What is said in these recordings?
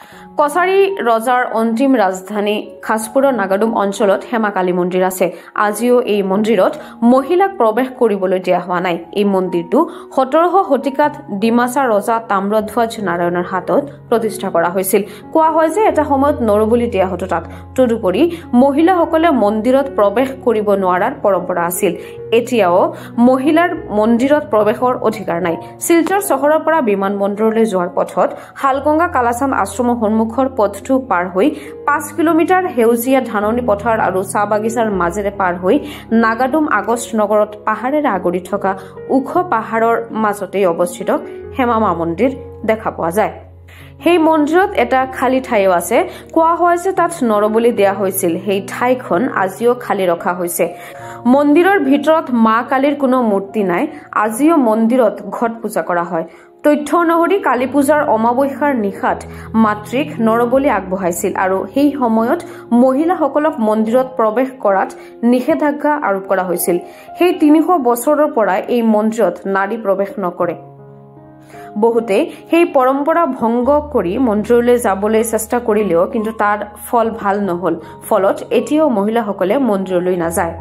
কছাৰী ৰজাৰ অন্তিম ৰাজধানী খাছপুৰৰ নাগাডুম অঞ্চলত হেমাকালী মন্দিৰ আছে। আজিও এই মন্দিৰত মহিলাক প্ৰৱেশ কৰিবলৈ দিয়া হোৱা নাই। এই মন্দিৰটো 17শ শতিকাত ডিমাচা ৰজা তাম্ৰধ্বজ নাৰায়ণৰ হাতত প্ৰতিষ্ঠা কৰা হৈছিল। কোৱা হয় যে এটা সময়ত নৰবলি দিয়া হতো তাত। তদুপৰি মহিলাসকলে মন্দিৰত প্ৰৱেশ কৰিব নোৱাৰাৰ পৰম্পৰা আছিল। এতিয়াও মহিলাৰ মন্দিৰত প্ৰৱেশৰ অধিকাৰ নাই। শিলচৰ চহৰৰ পৰা বিমানবন্দৰলৈ যোৱাৰ পথত হালগঙ্গা কালাচান আশ্ৰমৰ সন্মুখৰ পথটো পাৰ হৈ 5 কিলোমিটাৰ সেউজীয়া ধাননি পথাৰ আৰু চাহ বাগিচাৰ মাজেৰে পাৰ হৈ নাগাডুম আগষ্ট নগৰত পাহাৰেৰে আগুৰি থকা ওখ পাহাৰৰ মাজতেই অৱস্থিত হেমামা মন্দিৰ দেখা পোৱা যায়। সেই মন্দিৰত এটা খালী ঠাইও আছে। কোৱা হয় যে তাত নৰবলি দিয়া হৈছিল। সেই ঠাইখন আজিও খালী ৰখা হৈছে। মন্দিৰৰ ভিতৰত মা কালীৰ কোনো মূৰ্তি নাই। আজিও মন্দিৰত ঘট পূজা কৰা হয়। তথ্য অনুসৰি কালী পূজাৰ অমাৱস্যাৰ নিশাত মাতৃক নৰবলি আগবঢ়াইছিল আৰু সেই সময়ত মহিলাসকলক মন্দিৰত প্ৰৱেশ কৰাত নিষেধাজ্ঞা আৰোপ কৰা হৈছিল। সেই 300 বছৰৰ পৰা এই মন্দিৰত নাৰী প্ৰৱেশ নকৰে। বহুতে সেই পৰম্পৰা ভংগ কৰি মন্দিৰলৈ যাবলৈ চেষ্টা কৰিলেও কিন্তু তাৰ ফল ভাল নহল। ফলত এতিয়াও মহিলাসকলে মন্দিৰলৈ নাযায়।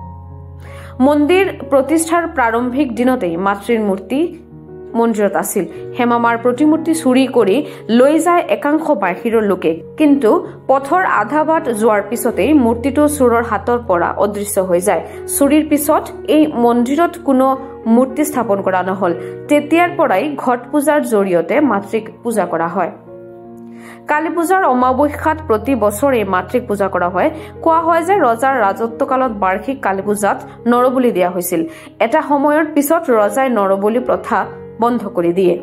মন্দিৰ প্ৰতিষ্ঠাৰ প্ৰাৰম্ভিক দিনতেই মাতৃৰ মূৰ্তি মন্দিৰত আছিল। হেমামাৰ প্ৰতিমূৰ্তি চুৰি কৰি লৈ যায় একাংশ বাহিৰৰ লোকে। কিন্তু পথৰ আধা বাট যোৱাৰ পিছতেই মূৰ্তিটো চোৰৰ হাতৰ পৰা অদৃশ্য হৈ যায়। চুৰিৰ পিছত এই মন্দিৰত কোনো মূৰ্তি স্থাপন কৰা নহল। তেতিয়াৰ পৰাই ঘট পূজাৰ জৰিয়তে মাতৃক পূজা কৰা হয়। কালী পূজাৰ অমাৱস্যাত প্ৰতি বছৰে মাতৃক পূজা কৰা হয়। কোৱা হয় যে ৰজাৰ ৰাজত্বকালত বাৰ্ষিক কালী পূজাত নৰবলি দিয়া হৈছিল। এটা সময়ৰ পিছত ৰজাই নৰবলি প্ৰথা বন্ধ কৰি দিয়ে।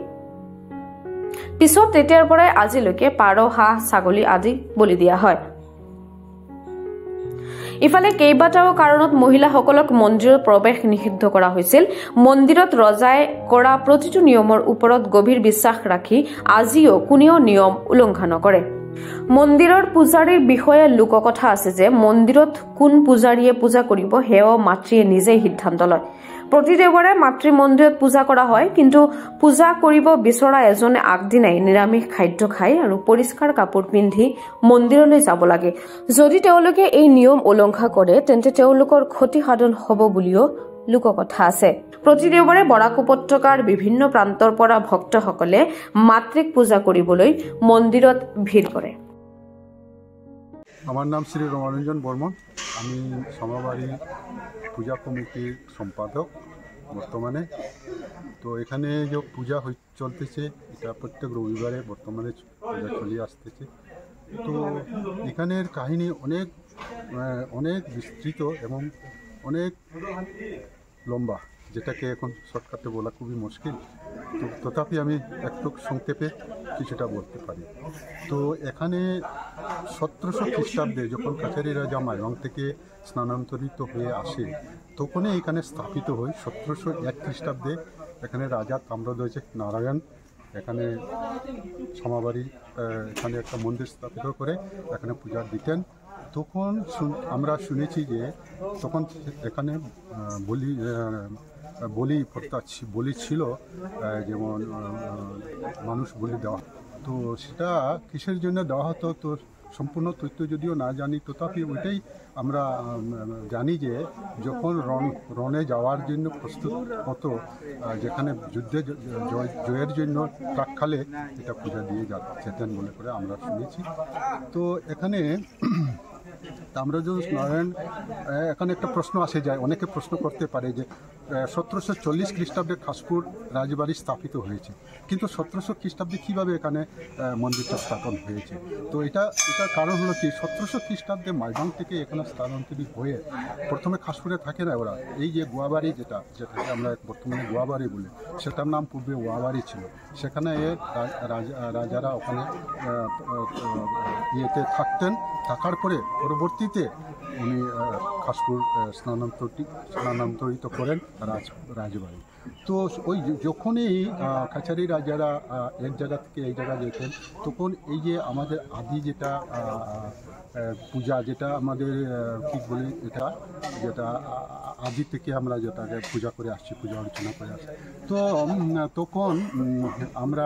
পিছত তেতিয়াৰ পৰাই আজিলৈকে পাৰ, হাঁহ, ছাগলী আদি বলি দিয়া হয়। ইফালে কেইবাটাও কাৰণত মহিলাসকলক মন্দিৰত প্ৰৱেশ নিষিদ্ধ কৰা হৈছিল। মন্দিৰত ৰজাই কৰা প্ৰতিটো নিয়মৰ ওপৰত গভীৰ বিশ্বাস ৰাখি আজিও কোনেও নিয়ম উলংঘা নকৰে। মন্দিৰৰ পূজাৰীৰ বিষয়ে লোককথা আছে যে মন্দিৰত কোন পূজাৰীয়ে পূজা কৰিব সেয়াও মাতৃয়ে নিজেই সিদ্ধান্ত লয়। প্ৰতি দেওবাৰে মাতৃ মন্দিৰত পূজা কৰা হয়। কিন্তু পূজা কৰিব বিচৰা এজনে আগদিনাই নিৰামিষ খাদ্য খায় আৰু পৰিষ্কাৰ কাপোৰ পিন্ধি মন্দিৰলৈ যাব লাগে। যদি তেওঁলোকে এই নিয়ম উলংঘা কৰে তেন্তে তেওঁলোকৰ ক্ষতি সাধন হ'ব বুলিও লোককথা আছে। প্ৰতি দেওবাৰে বৰাক উপত্যকাৰ বিভিন্ন প্ৰান্তৰ পৰা ভক্তসকলে মাতৃক পূজা কৰিবলৈ মন্দিৰত ভিৰ কৰে। আমার নাম শ্রী রমারঞ্জন বর্মন। আমি সমাবাড়ি পূজা কমিটির সম্পাদক বর্তমানে। তো এখানে যে পূজা চলতেছে এটা প্রত্যেক রবিবারে বর্তমানে পূজা চলে আসতেছে। তো এখানের কাহিনী অনেক বিস্তৃত এবং অনেক লম্বা, যেটাকে এখন শর্টকাটে বলা খুবই মুশকিল। তো তথাপি আমি একটু সংক্ষেপে কিছুটা বলতে পারি। তো এখানে 1700 খ্রিস্টাব্দে যখন কাছারি রাজা মাইবাং থেকে স্থানান্তরিত হয়ে আসে তখনই এখানে স্থাপিত হয়। 1701 খ্রিস্টাব্দে এখানে রাজা তাম্রধ্বজ নারায়ণ এখানে সমাবাড়ি এখানে একটা মন্দির স্থাপিত করে এখানে পূজা দিতেন। তখন আমরা শুনেছি যে তখন এখানে বলি প্রথা বলি ছিল, যেমন মানুষ বলি দেওয়া। তো সেটা কিসের জন্য দেওয়া হতো তো সম্পূর্ণ তথ্য যদিও না জানি, তথাপি ওইটাই আমরা জানি যে যখন রণে যাওয়ার জন্য প্রস্তুত হতো, যেখানে যুদ্ধে জয়ের জন্য প্রাককালে এটা পূজা দিয়ে যেতেন বলে করে আমরা শুনেছি। তো এখানে তাম্রধ্বজ নারায়ণ এখানে একটা প্রশ্ন আসে যায়, অনেকে প্রশ্ন করতে পারে যে 1740 খ্রিস্টাব্দে খাসপুর রাজবাড়ি স্থাপিত হয়েছে, কিন্তু 1700 খ্রিস্টাব্দে কীভাবে এখানে মন্দিরটা স্থাপন হয়েছে? তো এটার কারণ হলো কি, 1700 খ্রিস্টাব্দে মাইবাং থেকে এখানে স্থানান্তরিত হয়ে প্রথমে খাসপুরে থাকে না ওরা, এই যে গোয়াবাড়ি যেটাকে আমরা বর্তমানে গোয়াবাড়ি বলি, সেটার নাম পূর্বে ওয়াবাড়ি ছিল। সেখানে রাজারা ওখানে ইয়েতে থাকার পরে পরবর্তীতে উনি খাসপুর স্থানান্তরিত করেন রাজবাড়ি। তো ওই যখনই কাছারি রাজারা এক জায়গা থেকে এই জায়গা যেতেন, তখন এই যে আমাদের আদি যেটা পূজা, যেটা আমাদের কী বলি, যেটা আদি থেকে আমরা যেটাকে পূজা করে আসছি, পূজা অর্চনা করে আসছি, তো তখন আমরা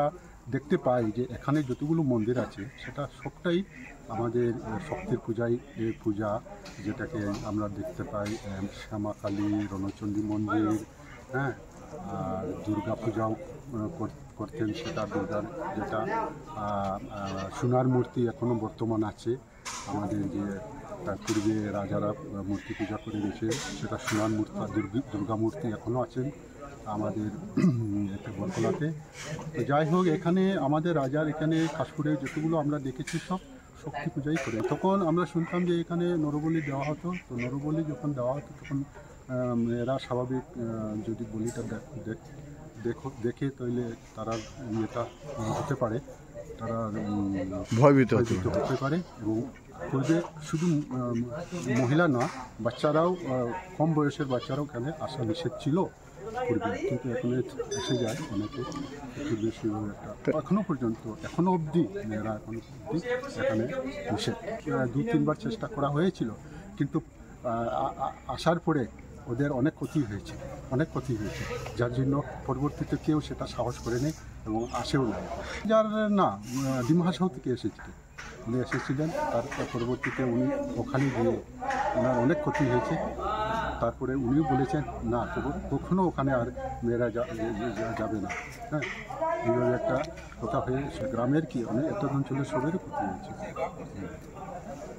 দেখতে পাই যে এখানে যতগুলো মন্দির আছে সেটা সবটাই আমাদের শক্তির পূজা, যেটাকে আমরা দেখতে পাই শ্যামাকালী, রণচণ্ডী মন্দির, হ্যাঁ, আর দুর্গা পূজাও করতেন, সেটা দুর্গার যেটা সোনার মূর্তি এখনও বর্তমান আছে। আমাদের যে পূর্বে রাজারা মূর্তি পূজা করে গেছে সেটা সোনার মূর্তি, দুর্গা মূর্তি এখনও আছেন আমাদের এতে বরকলাতে। তো যাই হোক, এখানে আমাদের রাজার এখানে খাসপুরে যতগুলো আমরা দেখেছি সব শক্তি পূজাই করে। তখন আমরা শুনতাম যে এখানে নরবলি দেওয়া হতো, তো নরবলি যখন দেওয়া হতো তখন এরা স্বাভাবিক যদি বলিটা দেখে তাহলে তারা ইয়েটা হতে পারে, তারা ভয়ভীত হতে পারে। এবং পূর্বে শুধু মহিলা না, বাচ্চারাও, কম বয়সের বাচ্চারাও এখানে আসা নিষেধ ছিল পূর্বে, কিন্তু এখন এসে যায় অনেকে পূর্বে সেভাবে একটা এখনও পর্যন্ত, এখনও অবধি মেয়েরা এখনও অবধি এখানে নিষেধ। 2-3বার চেষ্টা করা হয়েছিল, কিন্তু আসার পরে ওদের অনেক ক্ষতি হয়েছে, যার জন্য পরবর্তীতে কেউ সেটা সাহস করে নেই এবং আসেও না। যার না ডিমা হাসাও থেকে উনি এসেছিলেন, তারপর পরবর্তীতে উনি ওখানে গিয়ে ওনার অনেক ক্ষতি হয়েছে। তারপরে উনিও বলেছেন না, কখনো ওখানে আর মেয়েরা যাবে না। হ্যাঁ, এইভাবে একটা কথা হয়ে গ্রামের কি অনেক এত অঞ্চলের সবেরও ক্ষতি হয়েছে।